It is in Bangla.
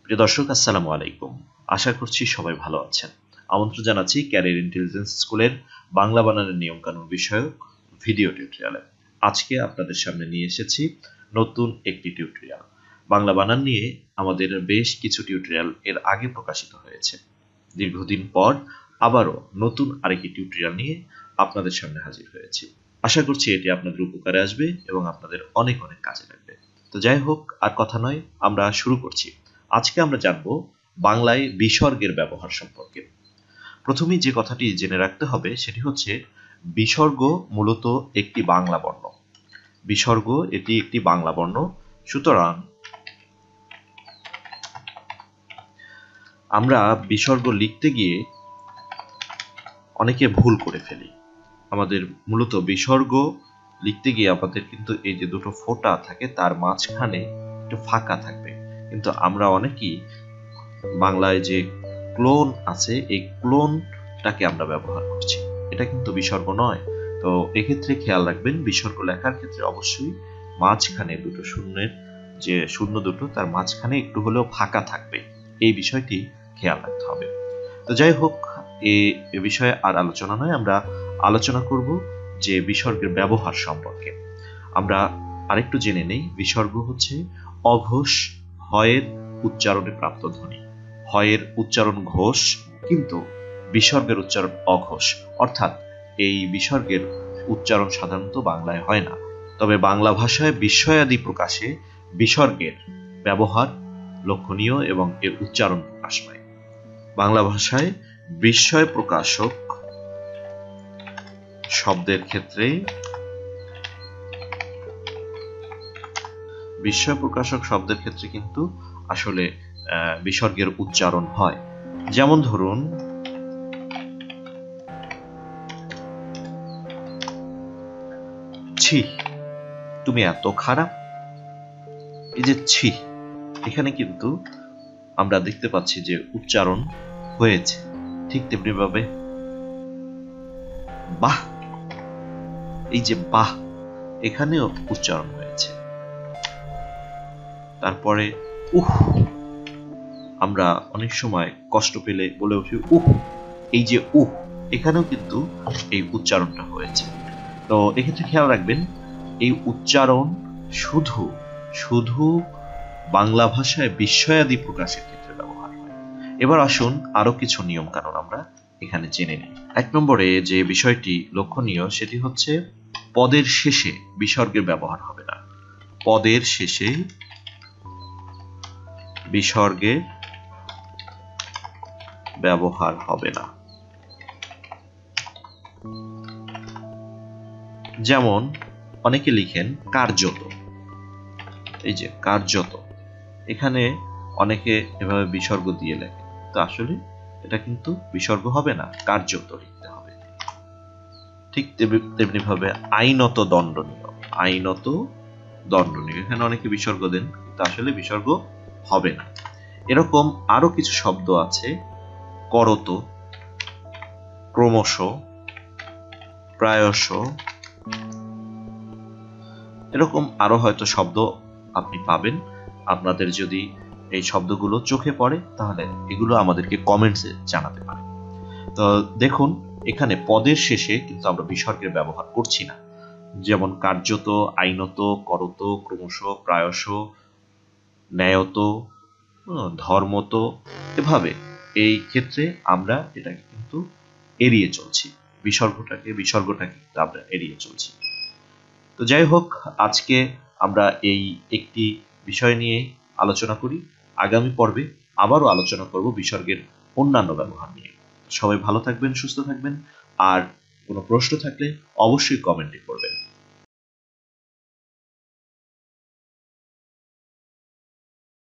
প্রিয় দর্শক, আসসালামু আলাইকুম। আশা করছি সবাই ভালো আছেন। আমন্ত্রণ জানাচ্ছি ক্যারিয়ার ইন্টেলিজেন্স স্কুলের বাংলা বানানের নিয়মকানুন বিষয়ক ভিডিও টিউটোরিয়ালে। আজকে আপনাদের সামনে নিয়ে এসেছি নতুন একটি টিউটোরিয়াল। বাংলা বানান নিয়ে আমাদের বেশ কিছু টিউটোরিয়াল এর আগে প্রকাশিত হয়েছে। দীর্ঘদিন পর আবারও নতুন আরেকটি টিউটোরিয়াল নিয়ে আপনাদের সামনে হাজির হয়েছি। আশা করছি এটি আপনাদের উপকারে আসবে এবং আপনাদের অনেক অনেক কাজে লাগবে। তো যাই হোক, আর কথা নয়, আমরা শুরু করছি। আজকে আমরা জানব বাংলায় বিসর্গের ব্যবহার সম্পর্কে। প্রথমেই যে কথাটি জেনে রাখতে হবে সেটি হচ্ছে বিসর্গ মূলত একটি বাংলা বর্ণ। বিসর্গ এটি একটি বাংলা বর্ণ, সুতরাং আমরা বিসর্গ লিখতে গিয়ে অনেকে ভুল করে ফেলি। আমাদের মূলত বিসর্গ লিখতে গিয়ে আমাদের কিন্তু এই যে দুটো ফোঁটা থাকে তার মাঝখানে একটু ফাঁকা থাকবে, কিন্তু আমরা অনেকেই বাংলায় যে ক্লোন আছে এই ক্লোনটাকে আমরা ব্যবহার করছি, এটা কিন্তু বিসর্গ নয়। তো এক্ষেত্রে খেয়াল রাখবেন, বিসর্গ লেখার ক্ষেত্রে অবশ্যই মাঝখানে দুটো শূন্যের যে শূন্য দুটো তার মাঝখানে একটু হলেও ফাঁকা থাকবে, এই বিষয়টি খেয়াল রাখতে হবে। তো যাই হোক, এ বিষয়ে আর আলোচনা নয়, আমরা আলোচনা করব যে বিসর্গের ব্যবহার সম্পর্কে। আমরা আরেকটু জেনে নেই, বিসর্গ হচ্ছে অঘোষ হয়ের উচ্চারণে প্রাপ্ত ধ্বনি। হয়ের উচ্চারণ ঘোষ, কিন্তু বিসর্গের উচ্চারণ অঘোষ, অর্থাৎ এই বিসর্গের উচ্চারণ সাধারণত বাংলায় হয় না। তবে বাংলা ভাষায় বিস্ময়াদি প্রকাশে বিসর্গের ব্যবহার লক্ষণীয় এবং এর উচ্চারণ প্রকাশ পায়। বাংলা ভাষায় বিস্ময় প্রকাশক শব্দের ক্ষেত্রে কিন্তু আসলে বিসর্গের উচ্চারণ হয়। যেমন ধরুন, ছি, তুমি এত খারাপ। এই যে ছি, এখানে কিন্তু আমরা দেখতে পাচ্ছি যে উচ্চারণ হয়েছে। ঠিক তেমনি ভাবে বাহ, এই যে বাহ, এখানেও উচ্চারণ হয়েছে। তারপরে উহ, আমরা অনেক সময় কষ্ট পেলে বলে উঠি উহ, এই যে উহ, এখানেও কিন্তু এই উচ্চারণটা হয়েছে। তো এক্ষেত্রে খেয়াল রাখবেন, এই উচ্চারণ শুধু শুধু বাংলা ভাষায় বিস্ময়াদি প্রকাশের ক্ষেত্রে ব্যবহার হয়। এবার আসুন আরো কিছু নিয়ম কানুন আমরা এখানে জেনে নিই। 1 নম্বরে যে বিষয়টি লক্ষণীয় সেটি হচ্ছে পদের শেষে বিসর্গের ব্যবহার হবে না। পদের শেষে বিসর্গের ব্যবহার হবে না। যেমন অনেকে লিখেন কার্যত, এই যে কার্যত, এখানে অনেকে এভাবে বিসর্গ দিয়ে লেখে, তো আসলে এটা কিন্তু বিসর্গ হবে না, কার্যত লিখতে হবে। ঠিক তেমনি ভাবে আইনত দণ্ডনীয়, আইনত দণ্ডনীয়, এখানে অনেকে বিসর্গ দেন, কিন্তু আসলে বিসর্গ হবে না। এরকম আরো কিছু শব্দ আছে, করত, ক্রমশ, প্রায়শ, এরকম আরো হয়তো শব্দ আপনি পাবেন। আপনাদের যদি এই শব্দগুলো চোখে পড়ে তাহলে এগুলো আমাদেরকে কমেন্টসে জানাতে পারেন। তো দেখুন, এখানে পদের শেষে কিন্তু আমরা বিসর্গের ব্যবহার করছি না। যেমন কার্যত, আইনত, করত, ক্রমশ, প্রায়শ, ন্যায়ত, ধর্মত, এভাবে এই ক্ষেত্রে আমরা এটাকে কিন্তু এড়িয়ে চলছি, বিসর্গটাকে আমরা এড়িয়ে চলছি। তো যাই হোক, আজকে আমরা এই একটি বিষয় নিয়ে আলোচনা করি। আগামী পর্বে আবারও আলোচনা করব বিসর্গের অন্যান্য ব্যবহার নিয়ে। সবাই ভালো থাকবেন, সুস্থ থাকবেন, আর কোনো প্রশ্ন থাকলে অবশ্যই কমেন্টে করবেন।